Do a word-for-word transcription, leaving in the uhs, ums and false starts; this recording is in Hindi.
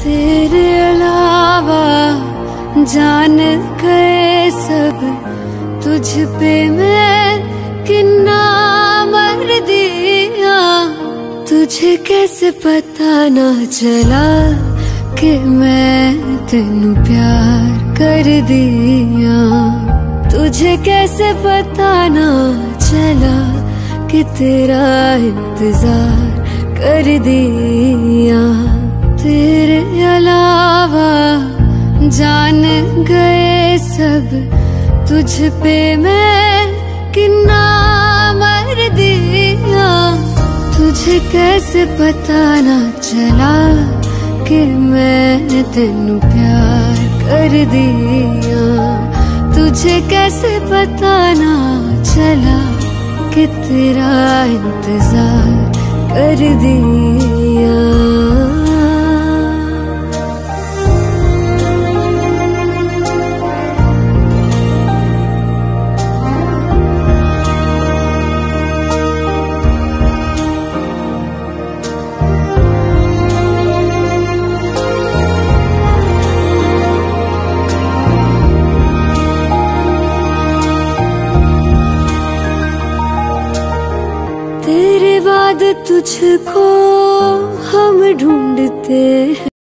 तेरे अलावा जान गए सब, तुझ पे मैं किन्ना मर दिया। तुझे कैसे पता ना चला कि मैं तेनू प्यार कर दिया। तुझे कैसे पता ना चला कि तेरा इंतजार कर दिया। तेरे अलावा जान गए सब, तुझ पे मैं किन्ना मर दिया। तुझे कैसे पता ना चला कि मैं तेनू प्यार कर दिया। तुझे कैसे पता ना चला कि तेरा इंतजार कर दिया। तेरे बाद तुझको हम ढूंढते हैं।